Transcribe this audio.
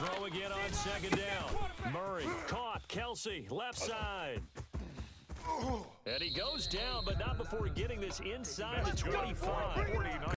Throw again on second down. Murray caught. Kelsey, left side. And he goes down, but not before getting this inside the 25.